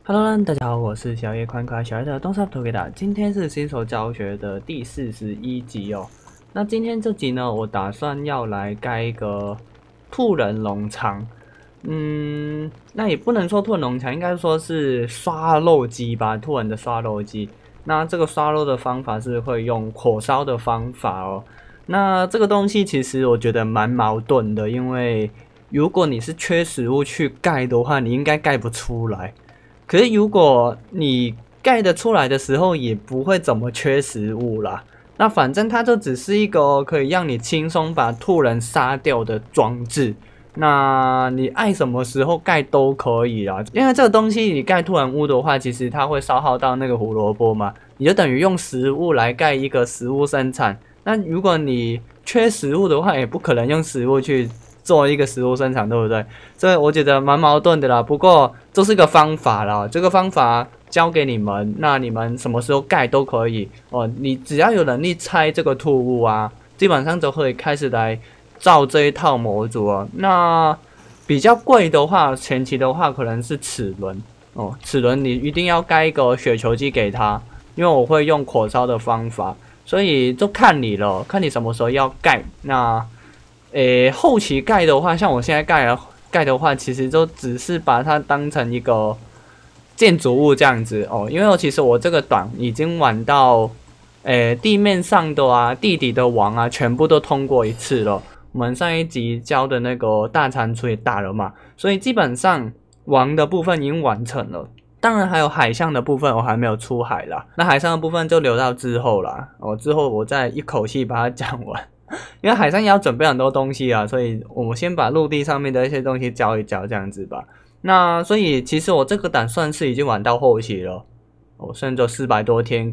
Hello，大家好，我是小叶宽快小叶的东沙图给大家。今天是新手教学的第41集哦。那今天这集呢，我打算要来盖一个兔人农场。那也不能说兔人农场，应该说是刷肉机吧，兔人的刷肉机。那这个刷肉的方法是会用火烧的方法哦。那这个东西其实我觉得蛮矛盾的，因为如果你是缺食物去盖的话，你应该盖不出来。可是如果你盖得出来的时候，也不会怎么缺食物啦。那反正它就只是一个可以让你轻松把兔人杀掉的装置。那你爱什么时候盖都可以啦，因为这个东西你盖兔人屋的话，其实它会消耗到那个胡萝卜嘛，你就等于用食物来盖一个食物生产。那如果你缺食物的话，也不可能用食物去做一个食物生产，对不对？这我觉得蛮矛盾的啦。不过这是个方法啦，这个方法教给你们，那你们什么时候盖都可以哦。你只要有能力拆这个兔屋啊，基本上就可以开始来造这一套模组哦。那比较贵的话，前期的话可能是齿轮哦，齿轮你一定要盖一个雪球机给他，因为我会用火烧的方法，所以就看你了，看你什么时候要盖。那后期盖的话，像我现在盖的话，其实就只是把它当成一个建筑物这样子哦。因为其实我这个档已经玩到，地面上的啊、地底的王啊，全部都通过一次了。我们上一集教的那个大蟾蜍也打了嘛，所以基本上王的部分已经完成了。当然还有海象的部分我还没有出海啦，那海上的部分就留到之后啦。之后我再一口气把它讲完。因为海上也要准备很多东西啊，所以我们先把陆地上面的一些东西教一教，这样子吧。那所以其实我这个档算是已经玩到后期了，甚至400多天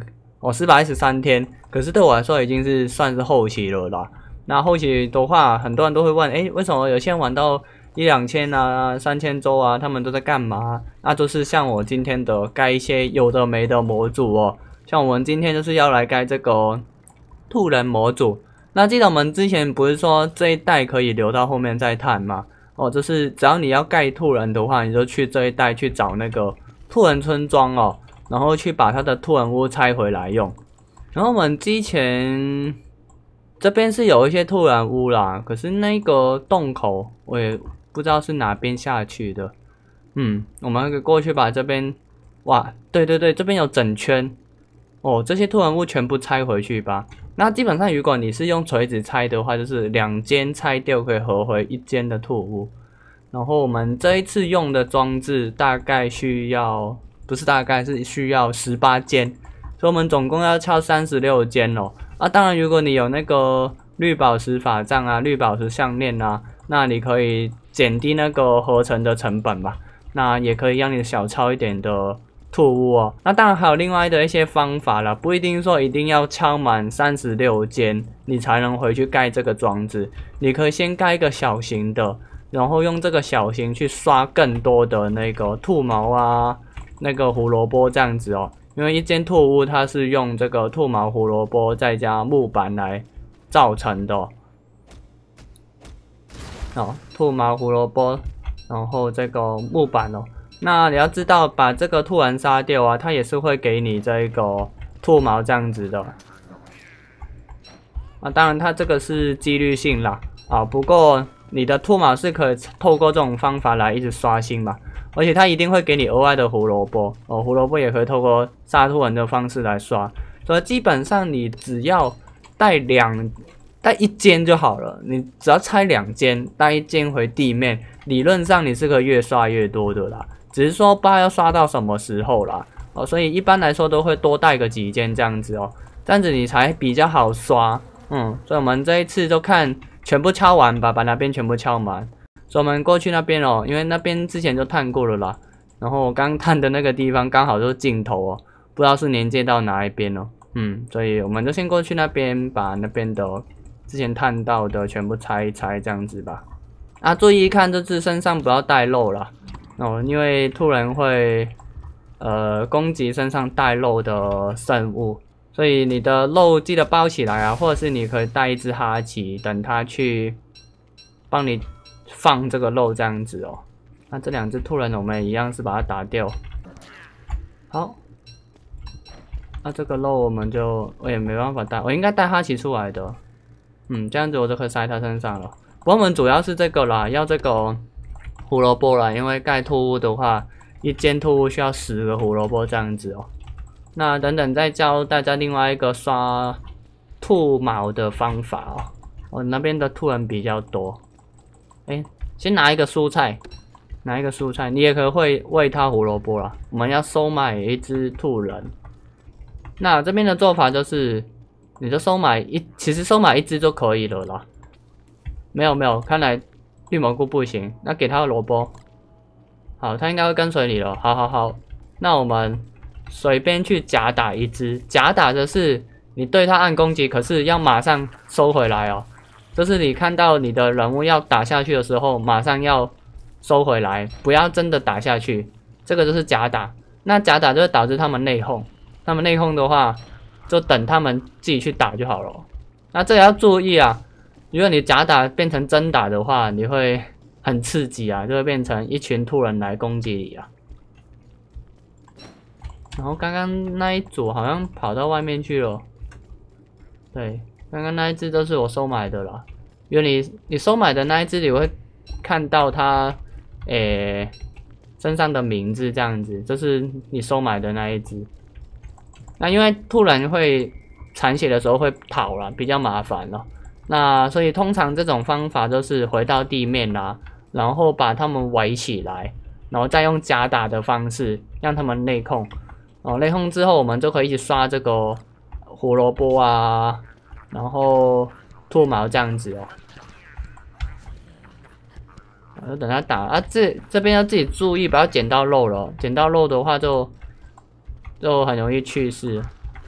，413天，可是对我来说已经是算是后期了啦。那后期的话，很多人都会问，为什么有些人玩到1、2千啊、3000周啊，他们都在干嘛？那就是像我今天的盖一些有的没的模组哦，像我们今天就是要来盖这个兔人模组。那记得我们之前不是说这一代可以留到后面再探吗？就是只要你要盖兔人的话，你就去这一代去找那个兔人村庄哦，然后去把它的兔人屋拆回来用。然后我们之前这边是有一些兔人屋啦，可是那个洞口我也不知道是哪边下去的。我们可以过去把这边，哇，对，这边有整圈。这些兔人屋全部拆回去吧。那基本上如果你是用锤子拆的话，就是2间拆掉可以合回1间的兔屋。然后我们这一次用的装置大概需要，不是大概是需要18间，所以我们总共要敲36间哦。当然如果你有那个绿宝石法杖啊、绿宝石项链啊，那你可以减低那个合成的成本吧。那也可以让你小抄一点的兔屋哦。那当然还有另外的一些方法啦，不一定说一定要敲满36间你才能回去盖这个装置。你可以先盖一个小型的，然后用这个小型去刷更多的那个兔毛啊、那个胡萝卜这样子哦。因为一间兔屋它是用这个兔毛、胡萝卜再加木板来造成的哦。兔毛、胡萝卜，然后这个木板哦。那你要知道，把这个兔人杀掉啊，它也是会给你这个兔毛这样子的。当然它这个是几率性啦，不过你的兔毛是可以透过这种方法来一直刷新嘛，而且它一定会给你额外的胡萝卜胡萝卜也可以透过杀兔人的方式来刷，所以基本上你只要带1间就好了，你只要拆2间，带1间回地面，理论上你是可以越刷越多的啦。只是说不知道要刷到什么时候啦，所以一般来说都会多带个几间这样子哦，这样子你才比较好刷。所以我们这一次就看全部敲完吧，把那边全部敲完。所以我们过去那边哦，因为那边之前就探过了啦，然后我刚探的那个地方刚好就是尽头哦，不知道是连接到哪一边哦。所以我们就先过去那边把那边的之前探到的全部拆一拆这样子吧。注意看就是身上不要带肉啦。因为兔人会攻击身上带肉的生物，所以你的肉记得包起来啊，或者是你可以带一只哈奇，等它去帮你放这个肉这样子哦。那这2只兔人我们一样是把它打掉。 好，那这个肉我们就我也没办法带，我应该带哈奇出来的。这样子我就可以塞他身上了。不过我们主要是这个啦，要这个胡萝卜啦，因为盖兔屋的话，一间兔屋需要10个胡萝卜这样子哦。那等等再教大家另外一个刷兔毛的方法哦。我那边的兔人比较多，先拿一个蔬菜，你也可以会喂它胡萝卜啦。我们要收买一只兔人，那这边的做法就是。你就其实收买一只就可以了啦。没有，看来绿蘑菇不行。那给他萝卜，好，他应该会跟随你了。好，那我们随便去假打一只。假打的是你对他按攻击，可是要马上收回来哦。就是你看到你的人物要打下去的时候，马上要收回来，不要真的打下去。这个就是假打。那假打就会导致他们内讧。他们内讧的话。就等他们自己去打就好了。那这也要注意啊！如果你假打变成真打的话，你会很刺激啊，就会变成一群兔人来攻击你啊。然后刚刚那一组好像跑到外面去了。对，刚刚那一只都是我收买的啦。因为你收买的那一只，你会看到它身上的名字这样子，这是你收买的那一只。那因为兔人会残血的时候会跑了，比较麻烦了。那所以通常这种方法都是回到地面啦，然后把他们围起来，然后再用假打的方式让他们内控。内控之后，我们就可以一起刷这个胡萝卜啊，然后兔毛这样子哦。就等他打啊，这边要自己注意，不要捡到肉了。捡到肉的话就很容易去世。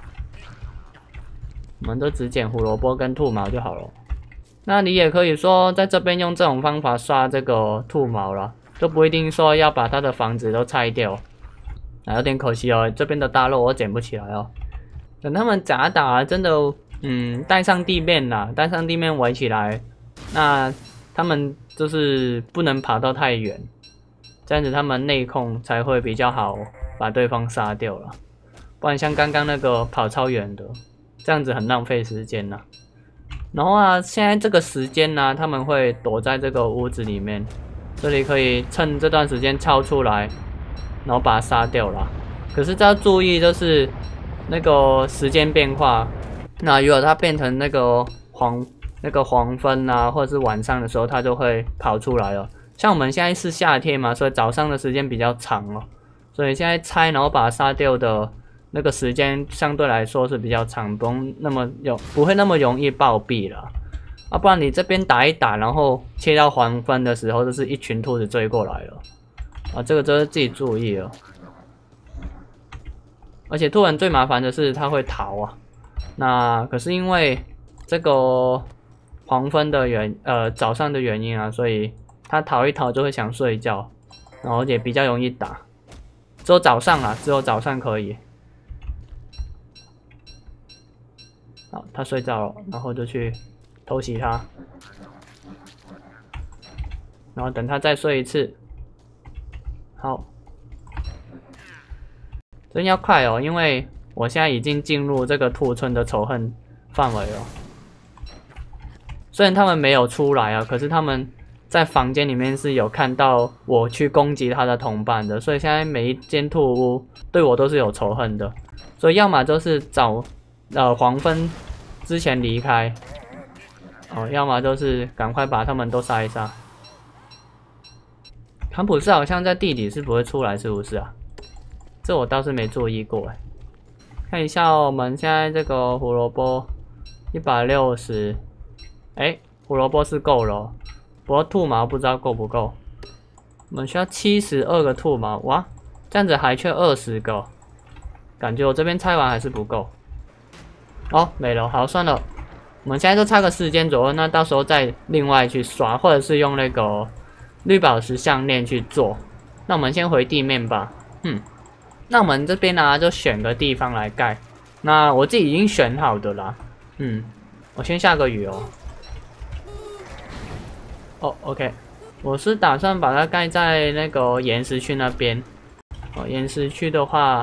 我们都只捡胡萝卜跟兔毛就好了。那你也可以说在这边用这种方法刷这个兔毛了，就不一定说要把它的房子都拆掉。有点可惜哦，这边的大肉我捡不起来哦。等他们假打真的，带上地面啦，带上地面围起来，那他们就是不能跑到太远，这样子他们内控才会比较好把对方杀掉了。不然像刚刚那个跑超远的，这样子很浪费时间啦。然后啊，现在这个时间呢，他们会躲在这个屋子里面，这里可以趁这段时间超出来，然后把它杀掉啦。可是要注意，就是那个时间变化。那如果它变成那个黄昏啊，或者是晚上的时候，它就会跑出来了。像我们现在是夏天嘛，所以早上的时间比较长哦，所以现在拆然后把它杀掉的那个时间相对来说是比较长，不会那么容易暴毙了。不然你这边打一打，然后切到黄昏的时候，就是一群兔子追过来了。这个就是自己注意了。而且兔人最麻烦的是他会逃啊。那可是因为这个黄昏的早上的原因啊，所以他逃一逃就会想睡觉，然后也比较容易打。只有早上可以。好，他睡觉了，然后就去偷袭他，然后等他再睡一次。好，真要快哦，因为我现在已经进入这个兔村的仇恨范围了。虽然他们没有出来啊，可是他们在房间里面是有看到我去攻击他的同伴的，所以现在每一间兔屋对我都是有仇恨的。所以要么就是找黄昏之前离开，要么就是赶快把他们都杀一杀。坎普斯好像在地底是不会出来，是不是啊？这我倒是没注意过哎。看一下我们现在这个胡萝卜160，胡萝卜是够了，不过兔毛不知道够不够。我们需要72个兔毛，哇，这样子还缺20个，感觉我这边拆完还是不够。没了，好，算了，我们现在就差个10间左右，那到时候再另外去刷，或者是用那个绿宝石项链去做。那我们先回地面吧。那我们这边呢，就选个地方来盖。那我自己已经选好的啦。我先下个雨哦。OK， 我是打算把它盖在那个岩石区那边。岩石区的话，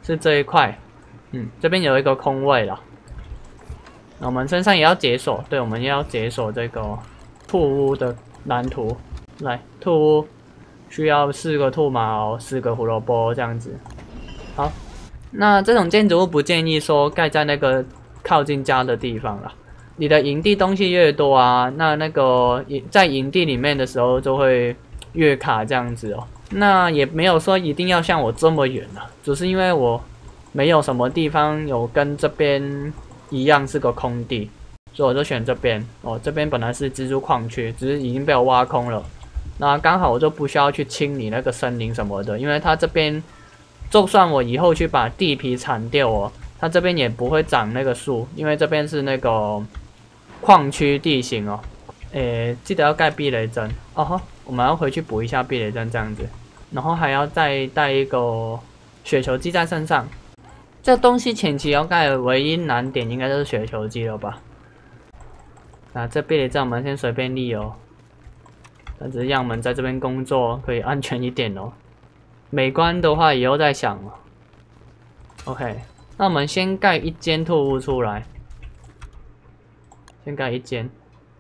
是这一块，这边有一个空位了。那我们身上也要解锁，对，我们也要解锁这个兔屋的蓝图。来，兔屋需要4个兔毛，4个胡萝卜这样子。好，那这种建筑物不建议说盖在那个靠近家的地方啦。你的营地东西越多啊，那个在营地里面的时候就会越卡这样子哦。那也没有说一定要像我这么远啊，只是因为我没有什么地方有跟这边一样是个空地，所以我就选这边哦。这边本来是蜘蛛矿区，只是已经被我挖空了。那刚好我就不需要去清理那个森林什么的，因为它这边就算我以后去把地皮铲掉哦，它这边也不会长那个树，因为这边是那个矿区地形哦。记得要盖避雷针哦吼，我们要回去补一下避雷针这样子，然后还要再带一个雪球机在身上。这东西前期要盖的唯一难点应该就是雪球机了吧？那这避雷针我们先随便立哦。但只是让我们在这边工作可以安全一点哦。美观的话以后再想哦。OK， 那我们先盖一间兔屋出来，先盖一间。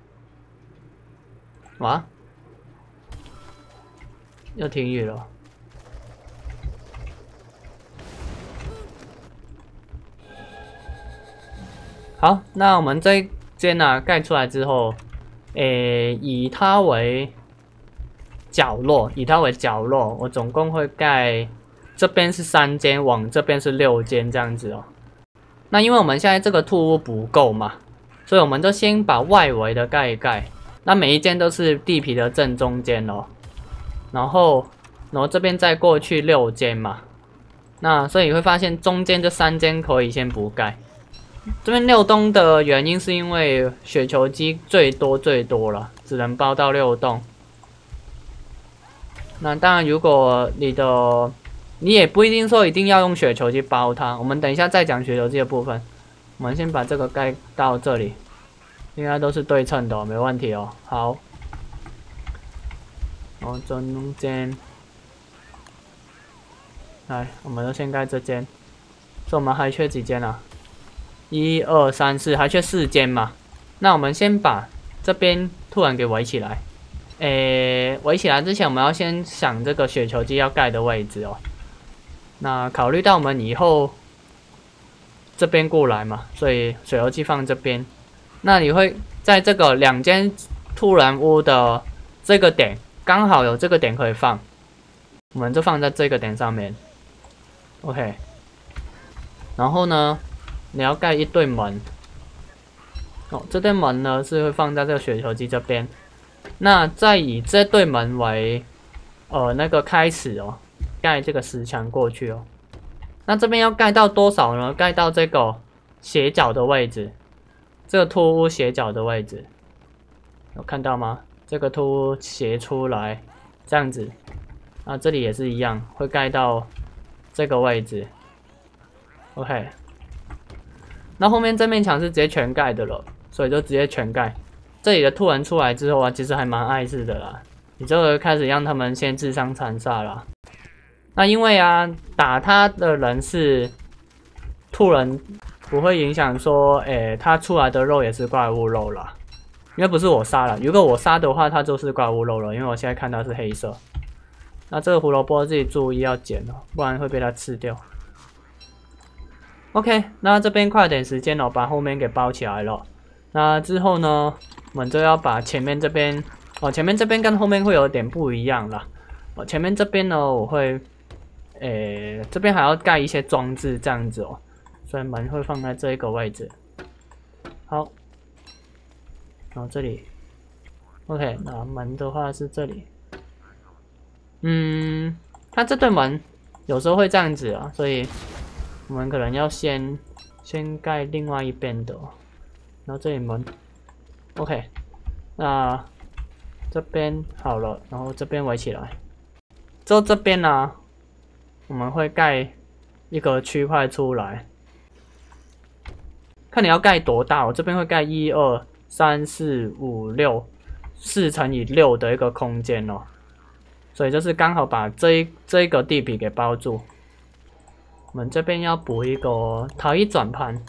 哇，又停雨了。好，那我们这一间呢盖出来之后，以它为角落，我总共会盖这边是3间，往这边是6间这样子哦。那因为我们现在这个兔屋不够嘛，所以我们就先把外围的盖一盖。那每一间都是地皮的正中间哦，然后这边再过去6间嘛。那所以你会发现中间这3间可以先不盖。这边6栋的原因是因为雪球机最多了，只能包到6栋。那当然，如果你也不一定说一定要用雪球机包它。我们等一下再讲雪球机的部分。我们先把这个盖到这里，应该都是对称的哦，没问题哦。好，然后中间，来，我们就先盖这间。这我们还缺几间啊？1、2、3、4，还缺4间嘛。那我们先把这边突然给围起来。围起来之前，我们要先想这个雪球机要盖的位置哦。那考虑到我们以后这边过来嘛，所以雪球机放这边。那你会在这个2间突然屋的这个点，刚好有这个点可以放，我们就放在这个点上面。OK。然后呢，你要盖一对门。哦，这对门呢是会放在这个雪球机这边。那再以这对门为那个开始哦，盖这个石墙过去哦。那这边要盖到多少呢？盖到这个斜角的位置，这个兔屋斜角的位置，有看到吗？这个兔屋斜出来，这样子。那这里也是一样，会盖到这个位置。OK。那后面这面墙是直接全盖的了，所以就直接全盖。这里的兔人出来之后啊，其实还蛮碍事的啦。你就会开始让他们先自相残杀啦。那因为啊，打他的人是兔人，不会影响说，他出来的肉也是怪物肉啦。因为不是我杀了，如果我杀的话，它就是怪物肉了。因为我现在看到是黑色。那这个胡萝卜自己注意要剪哦，不然会被它吃掉。OK， 那这边快点时间哦，把后面给包起来了。那之后呢，我们就要把前面这边哦，前面这边跟后面会有点不一样啦。哦，前面这边呢，我会，这边还要盖一些装置这样子哦，所以门会放在这一个位置。好，然后这里 ，OK， 那门的话是这里。它这对门有时候会这样子啊，所以我们可能要先盖另外一边的，然后这里门 ，OK， 那这边好了，然后这边围起来。之后这边呢，我们会盖一个区块出来，看你要盖多大。我这边会盖1、2、3、4、5、6 4乘以6的一个空间哦，所以就是刚好把这一个地皮给包住。 我们这边要补一个陶艺转盘。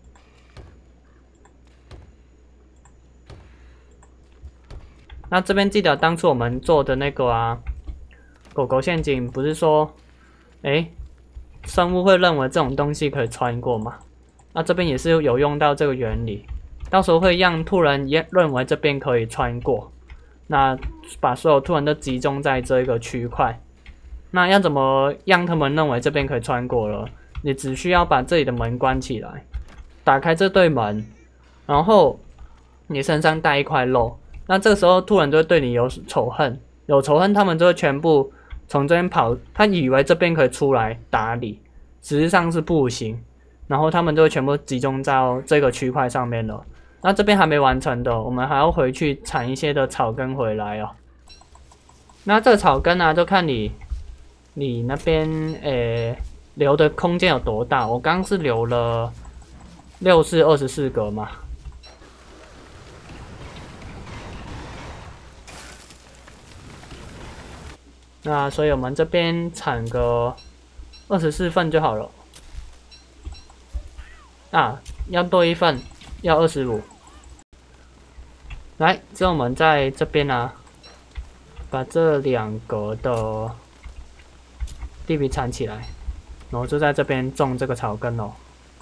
那这边记得当初我们做的那个啊，狗狗陷阱，不是说，生物会认为这种东西可以穿过吗？那这边也是有用到这个原理，到时候会让兔人也认为这边可以穿过，那把所有兔人都集中在这一个区块。那要怎么让他们认为这边可以穿过了？你只需要把这里的门关起来，打开这对门，然后你身上带一块肉。那这个时候兔人就会对你有仇恨，有仇恨他们就会全部从这边跑，他以为这边可以出来打你，实际上是不行。然后他们就会全部集中到这个区块上面了。那这边还没完成的，我们还要回去铲一些的草根回来哦。那这个草根啊，就看你那边留的空间有多大。我刚刚是留了24格嘛。那所以我们这边产个24份就好了。啊，要多一份，要25。来，之后我们在这边啊，把这2格的地皮铲起来，然后就在这边种这个草根哦。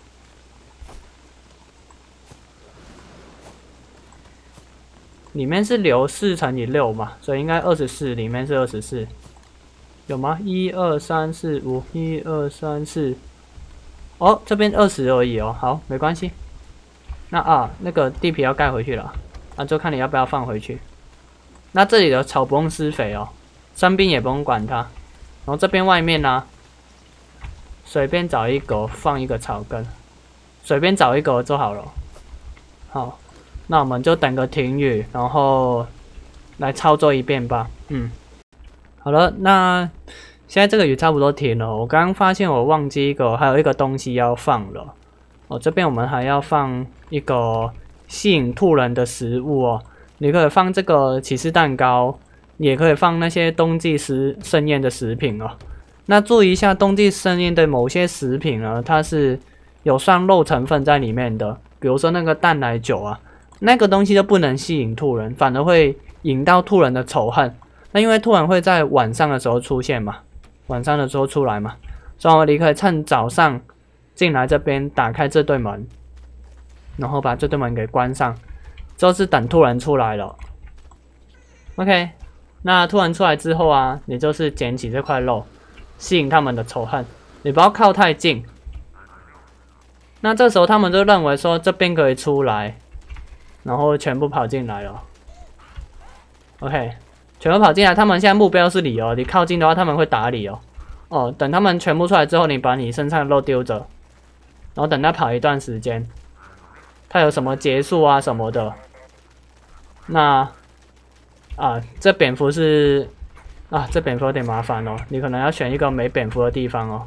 里面是留4乘以6嘛，所以应该24，里面是24。有吗？1、2、3、4、5， 1、2、3、4。哦，这边20而已哦，好，没关系。那个地皮要盖回去了，就看你要不要放回去。那这里的草不用施肥哦，伤兵也不用管它。然后这边外面呢，随便找一格放一个草根，随便找一格就好了。好，那我们就等个停雨，然后来操作一遍吧。好了，那现在这个雨差不多停了。我刚刚发现我忘记还有一个东西要放了。这边我们还要放一个吸引兔人的食物哦。你可以放这个起司蛋糕，也可以放那些冬季盛宴的食品哦。那注意一下，冬季盛宴的某些食品呢，它是有算肉成分在里面的，比如说那个蛋奶酒啊，那个东西就不能吸引兔人，反而会引到兔人的仇恨。那因为兔人会在晚上的时候出现嘛，晚上的时候出来嘛，所以你可以趁早上进来这边打开这对门，然后把这对门给关上，就是等兔人出来了。OK， 那兔人出来之后啊，你就是捡起这块肉，吸引他们的仇恨。你不要靠太近。那这时候他们就认为说这边可以出来，然后全部跑进来了。OK。全部跑进来，他们现在目标是你哦。你靠近的话，他们会打你哦。等他们全部出来之后，你把你身上的肉丢着，然后等他跑一段时间，他有什么结束啊什么的。那这蝙蝠是这蝙蝠有点麻烦哦，你可能要选一个没蝙蝠的地方哦。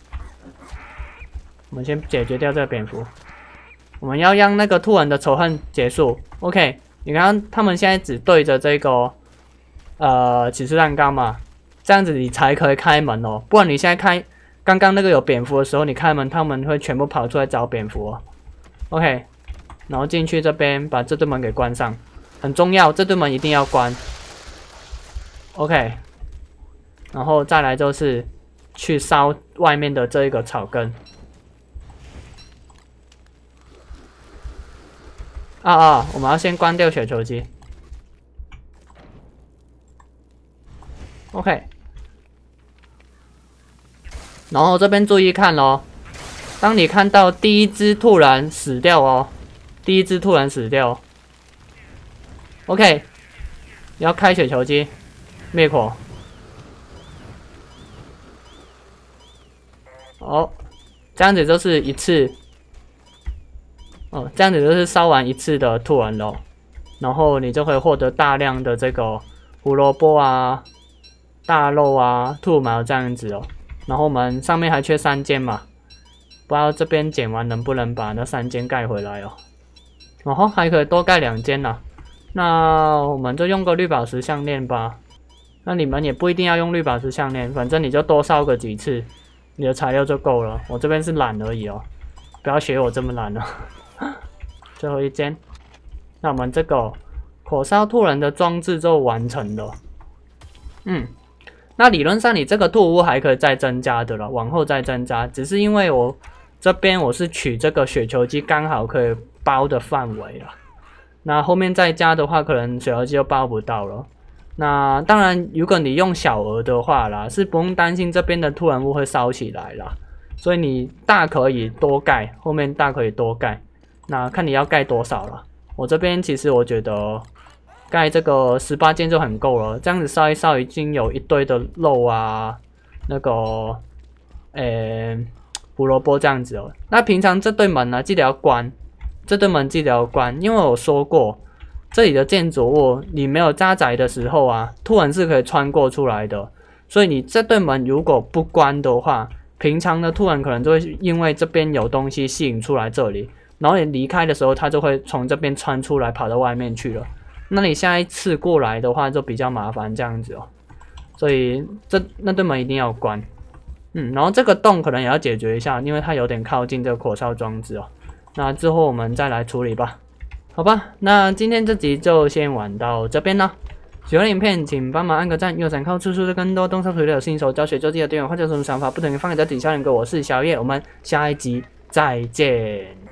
我们先解决掉这个蝙蝠，我们要让那个兔人的仇恨结束。OK， 你看他们现在只对着这个。起司蛋糕嘛，这样子你才可以开门哦，不然你现在开刚刚那个有蝙蝠的时候，你开门，他们会全部跑出来找蝙蝠哦。OK， 然后进去这边把这对门给关上，很重要，这对门一定要关。OK， 然后再来就是去烧外面的这一个草根。我们要先关掉雪球机。OK， 然后这边注意看咯，当你看到第一只突然死掉哦，第一只突然死掉 ，OK， 要开雪球机，灭火。这样子就是一次，这样子就是烧完一次的兔人咯，然后你就可以获得大量的这个胡萝卜啊。大肉啊，兔毛这样子哦，然后我们上面还缺3间嘛，不知道这边剪完能不能把那3间盖回来哦。然后还可以多盖2间啦，那我们就用个绿宝石项链吧。那你们也不一定要用绿宝石项链，反正你就多烧个几次， 你的材料就够了。我这边是懒而已哦，不要学我这么懒哦。最后一间，那我们这个火烧兔人的装置就完成了。那理论上你这个兔屋还可以再增加的了，往后再增加，只是因为我这边我是取这个雪球机刚好可以包的范围了。那后面再加的话，可能雪球机就包不到了。那当然，如果你用小额的话啦，是不用担心这边的兔人屋会烧起来啦。所以你大可以多盖，后面大可以多盖。那看你要盖多少了。我这边其实我觉得盖这个18件就很够了，这样子烧一烧已经有一堆的肉啊，那个胡萝卜这样子哦。那平常这对门呢，记得要关。这对门记得要关，因为我说过，这里的建筑物你没有扎宅的时候啊，兔人是可以穿过出来的。所以你这对门如果不关的话，平常的兔人可能就会因为这边有东西吸引出来这里，然后你离开的时候，它就会从这边穿出来，跑到外面去了。那你下一次过来的话，就比较麻烦这样子哦。所以那对门一定要关。然后这个洞可能也要解决一下，因为它有点靠近这个火烧装置哦。那之后我们再来处理吧，好吧？那今天这集就先玩到这边了。喜欢影片请帮忙按个赞，又想靠出的更多动手图的新手教学就记得订阅，或者有什么想法不等于放在底下留言给我。是小叶，我们下一集再见。